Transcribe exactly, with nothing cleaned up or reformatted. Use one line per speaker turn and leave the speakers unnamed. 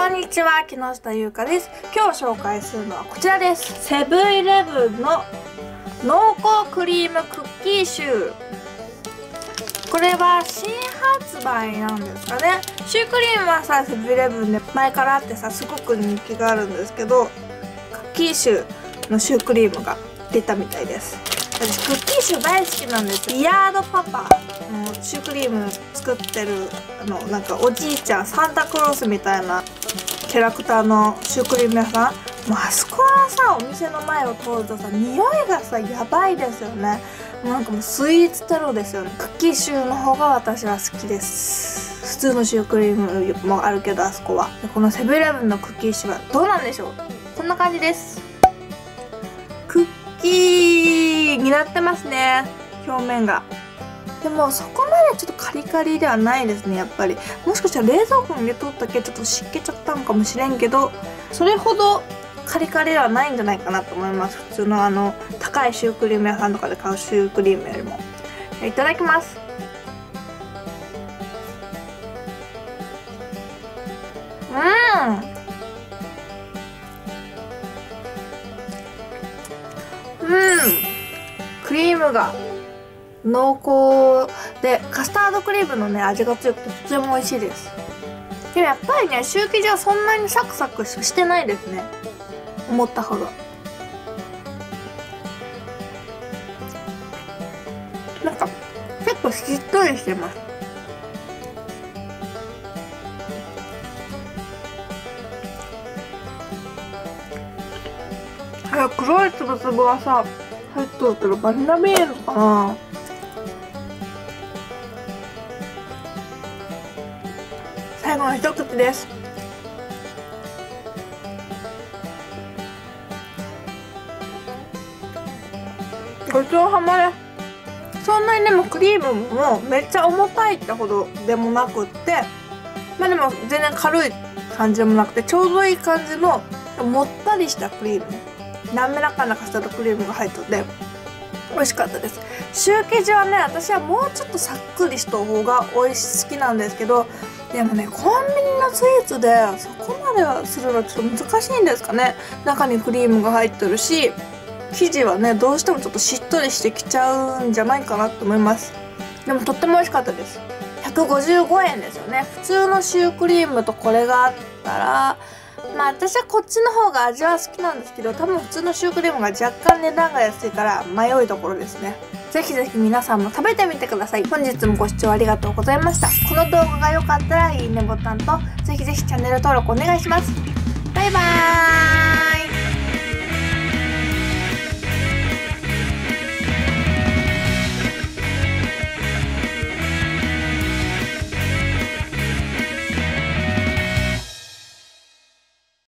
んにちは、木下優香です。今日紹介するのはこちらです。セブンイレブンの濃厚クリームクッキーシュー。これは新発売なんですかね。シュークリームはさ、セブンイレブンで前からあってさ、すごく人気があるんですけど、クッキーシューのシュークリームが出たみたいです。私クッキーシュー大好きなんです。ビアードパパのシュークリーム作ってるあのなんかおじいちゃん、サンタクロースみたいなキャラクターのシュークリーム屋さん、もうあそこのさお店の前を通るとさ、匂いがさやばいですよね。もうなんかもうスイーツテロですよね。クッキーシューの方が私は好きです。普通のシュークリームもあるけど、あそこはでこのセブンイレブンのクッキーシューはどうなんでしょう。こんな感じです。クッキーになってますね、表面が。でもそこまでちょっとカリカリではないですね。やっぱりもしかしたら冷蔵庫に入れとったけちょっと湿気ちゃったのかもしれんけど、それほどカリカリではないんじゃないかなと思います。普通のあの高いシュークリーム屋さんとかで買うシュークリームよりも。いただきます。うんうん、クリームが濃厚でカスタードクリームのね味が強くてとても美味しいです。でもやっぱりね、シュー生地はそんなにサクサクしてないですね、思ったほど。なんか結構しっとりしてます。あ、黒いつぶつぶはさ入っとるけど、バニラビーンズかな。最後の一口です。ごちそうさまです。そんなにでもクリームもめっちゃ重たいってほどでもなくって、まあでも全然軽い感じでもなくて、ちょうどいい感じのもったりしたクリーム、滑らかなカスタードクリームが入っとって美味しかったです。シュー生地はね、私はもうちょっとさっくりした方が美味し好きなんですけど、でもね、コンビニのスイーツでそこまではするのちょっと難しいんですかね。中にクリームが入ってるし、生地はねどうしてもちょっとしっとりしてきちゃうんじゃないかなと思います。でもとっても美味しかったです。ひゃくごじゅうごえんですよね。普通のシュークリームとこれがあったら、まあ私はこっちの方が味は好きなんですけど、多分普通のシュークリームが若干値段が安いから迷いどころですね。ぜひぜひ皆さんも食べてみてください。本日もご視聴ありがとうございました。この動画が良かったらいいねボタンと、ぜひぜひチャンネル登録お願いします。バイバーイ。